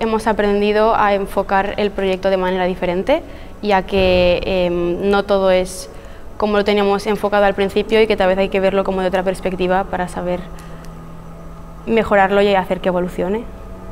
hemos aprendido a enfocar el proyecto de manera diferente y a que no todo es como lo teníamos enfocado al principio y que tal vez hay que verlo como de otra perspectiva para saber mejorarlo y hacer que evolucione.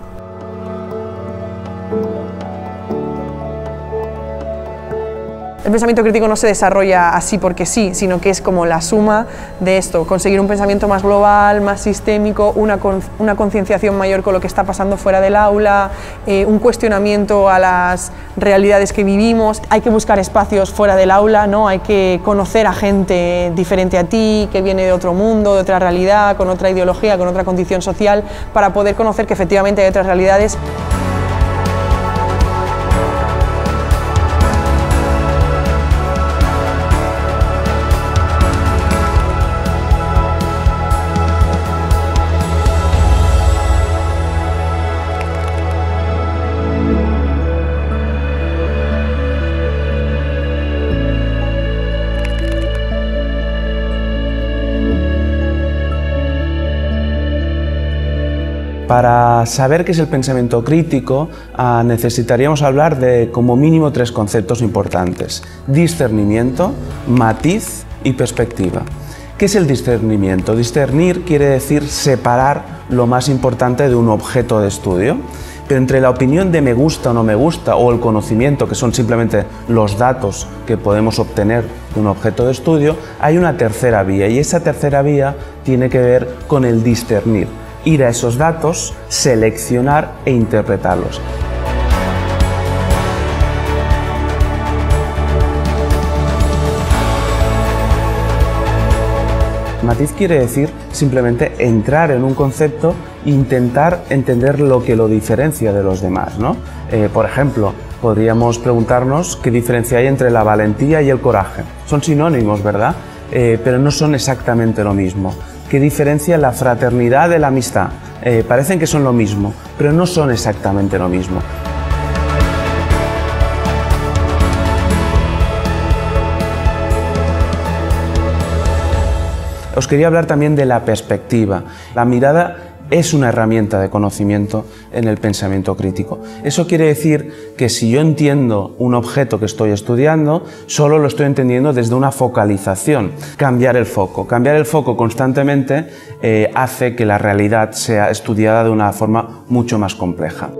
El pensamiento crítico no se desarrolla así porque sí, sino que es como la suma de esto, conseguir un pensamiento más global, más sistémico, una concienciación mayor con lo que está pasando fuera del aula, un cuestionamiento a las realidades que vivimos. Hay que buscar espacios fuera del aula, ¿no? Hay que conocer a gente diferente a ti, que viene de otro mundo, de otra realidad, con otra ideología, con otra condición social, para poder conocer que efectivamente hay otras realidades. Para saber qué es el pensamiento crítico, necesitaríamos hablar de como mínimo 3 conceptos importantes: discernimiento, matiz y perspectiva. ¿Qué es el discernimiento? Discernir quiere decir separar lo más importante de un objeto de estudio, pero entre la opinión de me gusta o no me gusta o el conocimiento, que son simplemente los datos que podemos obtener de un objeto de estudio, hay una tercera vía, y esa tercera vía tiene que ver con el discernir. Ir a esos datos, seleccionar e interpretarlos. Matiz quiere decir simplemente entrar en un concepto e intentar entender lo que lo diferencia de los demás, ¿no? Por ejemplo, podríamos preguntarnos qué diferencia hay entre la valentía y el coraje. Son sinónimos, ¿verdad? Pero no son exactamente lo mismo. ¿Qué diferencia la fraternidad de la amistad? Parecen que son lo mismo, pero no son exactamente lo mismo. Os quería hablar también de la perspectiva. La mirada es una herramienta de conocimiento en el pensamiento crítico. Eso quiere decir que si yo entiendo un objeto que estoy estudiando, solo lo estoy entendiendo desde una focalización. Cambiar el foco constantemente hace que la realidad sea estudiada de una forma mucho más compleja.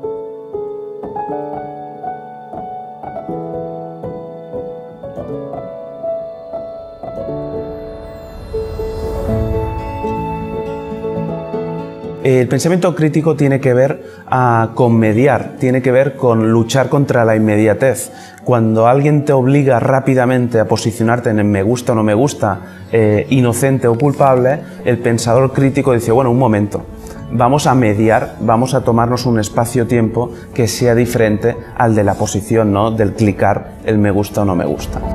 El pensamiento crítico tiene que ver con mediar, tiene que ver con luchar contra la inmediatez. Cuando alguien te obliga rápidamente a posicionarte en el me gusta o no me gusta, inocente o culpable, el pensador crítico dice, bueno, un momento, vamos a mediar, vamos a tomarnos un espacio-tiempo que sea diferente al de la posición, ¿no?, del clicar el me gusta o no me gusta.